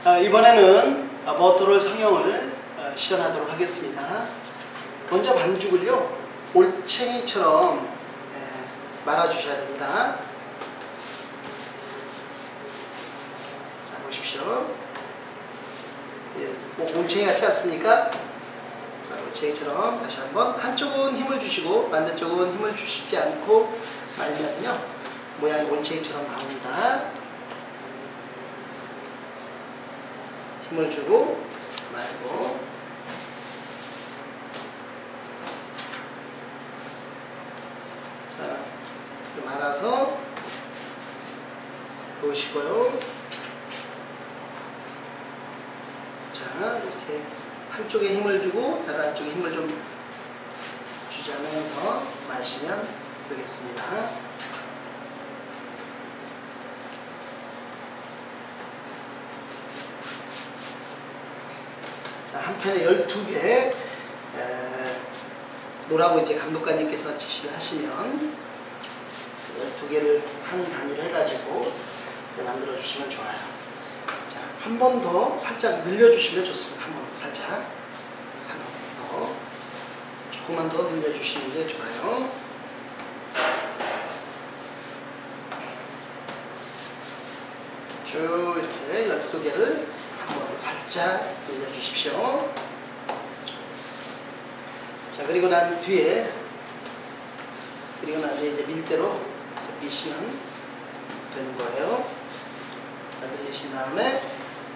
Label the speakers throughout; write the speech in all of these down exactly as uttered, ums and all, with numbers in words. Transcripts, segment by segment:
Speaker 1: 아, 이번에는 버터롤 성형을 어, 시연하도록 하겠습니다. 먼저 반죽을요 올챙이처럼 예, 말아주셔야 됩니다. 자, 보십시오. 예, 뭐 올챙이 같지 않습니까? 자, 올챙이처럼 다시 한번 한쪽은 힘을 주시고 반대쪽은 힘을 주시지 않고 말면요 모양이 올챙이처럼 나옵니다. 힘을 주고 말고 자, 말아서 놓으시고요. 자, 이렇게 한쪽에 힘을 주고 다른 한쪽에 힘을 좀 주자면서 마시면 되겠습니다. 자, 한 편에 열두 개 놓으라고 이제 감독관님께서 지시를 하시면 열두 개를 한 단위로 해가지고 만들어 주시면 좋아요. 자, 한 번 더 살짝 늘려주시면 좋습니다. 한 번 더 살짝. 한 번 더. 조금만 더 늘려주시는 게 좋아요. 쭉 이렇게 열두 개를 한 번 더 살짝 늘려주십시오. 자, 그리고 난 뒤에, 그리고 난 뒤에 이제 밀대로 미시면 되는 거예요. 자, 밀으신 다음에,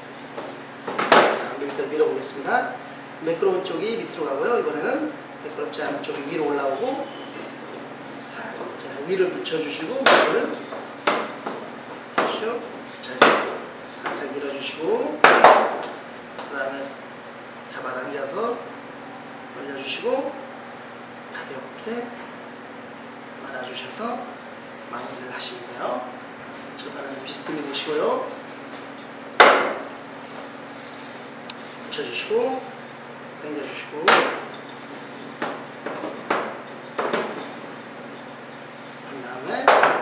Speaker 1: 자, 밀대로 밀어보겠습니다. 매끄러운 쪽이 밑으로 가고요. 이번에는 매끄럽지 않은 쪽이 위로 올라오고, 자, 자 위를 붙여주시고, 물을, 그렇죠? 자, 살짝 밀어주시고, 그 다음에 잡아당겨서 올려주시고 가볍게 말아주셔서 마무리를 하시면 돼요. 절반은 비스듬히 놓으시고요. 붙여주시고 당겨주시고 한 다음에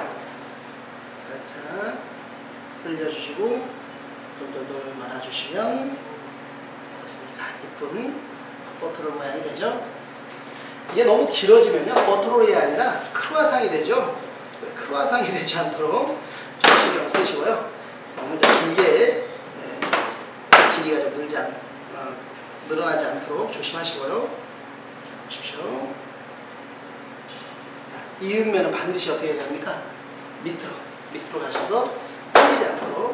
Speaker 1: 살짝 늘려주시고 돌돌돌 말아주시면 어떻습니까? 이쁜 버터롤 모양이 되죠. 이게 너무 길어지면요 버터롤이 아니라 크루아상이 되죠. 크루아상이 되지 않도록 좀 신경 쓰시고요. 너무 길게 네, 길이가 좀 늘지 않, 어, 늘어나지 않도록 조심하시고요. 자, 보십시오. 자, 이으면은 반드시 어떻게 해야 됩니까? 밑으로 밑으로 가셔서 틀리지 않도록